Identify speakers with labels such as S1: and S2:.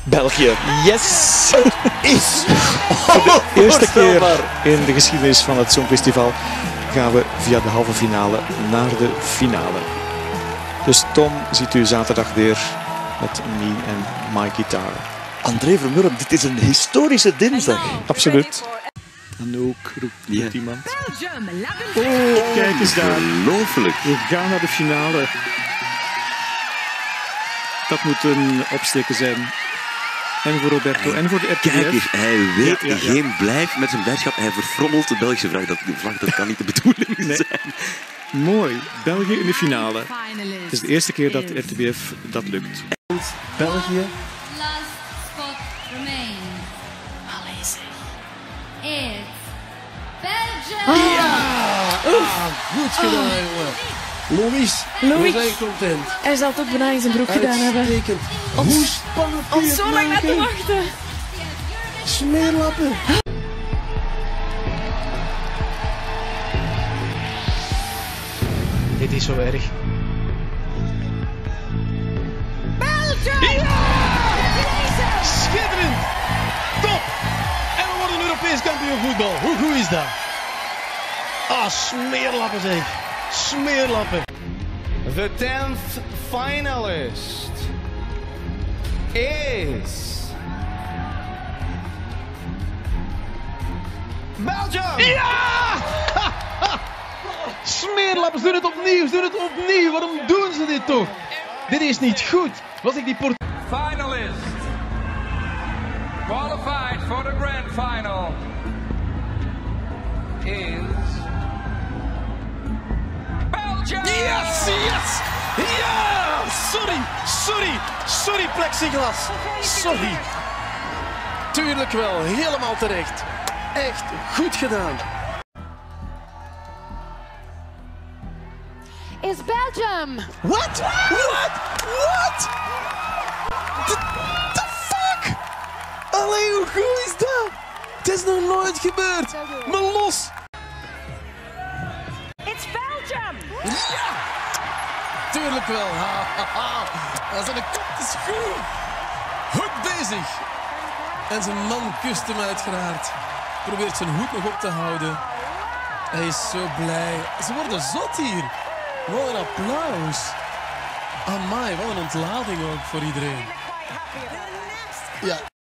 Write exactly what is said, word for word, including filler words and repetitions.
S1: België.
S2: Yes! Het is
S1: Voor de eerste keer in de geschiedenis van het Songfestival gaan we via de halve finale naar de finale. Dus Tom ziet u zaterdag weer met me en my guitar.
S2: André Vermeulen, dit is een historische dinsdag.
S1: Absoluut. En ook roept
S2: Ja.
S1: iemand. Oh, kijk eens daar.
S2: Ongelooflijk.
S1: We gaan naar de finale. Dat moet een opsteken zijn. En voor Roberto
S2: Hij,
S1: en voor de R T F.
S2: Kijk eens, hij weet
S1: Ja, ja, ja.
S2: geen blijf met zijn blijdschap. Hij verfrommelt de Belgische vlag. Dat, de vlag. Dat kan niet de bedoeling
S1: Nee.
S2: zijn.
S1: Mooi. België in de finale. Het is de eerste keer dat de R T B F dat lukt.
S2: België.
S3: Last spot remains. It's Belgium.
S4: Goed gedaan, jongen. Louis,
S5: Louis.
S4: we zijn content.
S5: Hij zal het ook bijna in zijn broek gedaan hebben.
S4: Uitstekend. Hoe spannend kun
S5: Om
S4: je het
S5: zo lang naar te
S4: maken?
S5: wachten.
S4: Smeerlappen.
S6: Dit is zo erg.
S4: Schitterend. Top. En we worden Europees kampioen voetbal. Hoe goed is dat? Ah, smeerlappen zeg. Smeerlappen.
S6: The tenth finalist is Belgium!
S4: Ja! Smeerlappen, ze doen het opnieuw, ze doen het opnieuw. Waarom doen ze dit toch? Dit is niet goed. Was ik die port...
S7: Finalist qualified for the grand final is Belgium!
S4: Yes, yes! Ja! Sorry, sorry, sorry plexiglas. Sorry. Tuurlijk wel, helemaal terecht. Echt goed gedaan.
S5: Is Belgium.
S4: What? What? What? The, the fuck? Allee, hoe goed is dat? Het is nog nooit gebeurd. Maar los.
S5: It's Belgium.
S4: Ja! Tuurlijk wel. Ha, ha, ha. Als een kop is goed. Goed bezig. En zijn man kust hem uiteraard. Probeert zijn hoed nog op te houden. Hij is zo blij. Ze worden zot hier. Wat een applaus. Amai, wat een ontlading ook voor iedereen. Ja.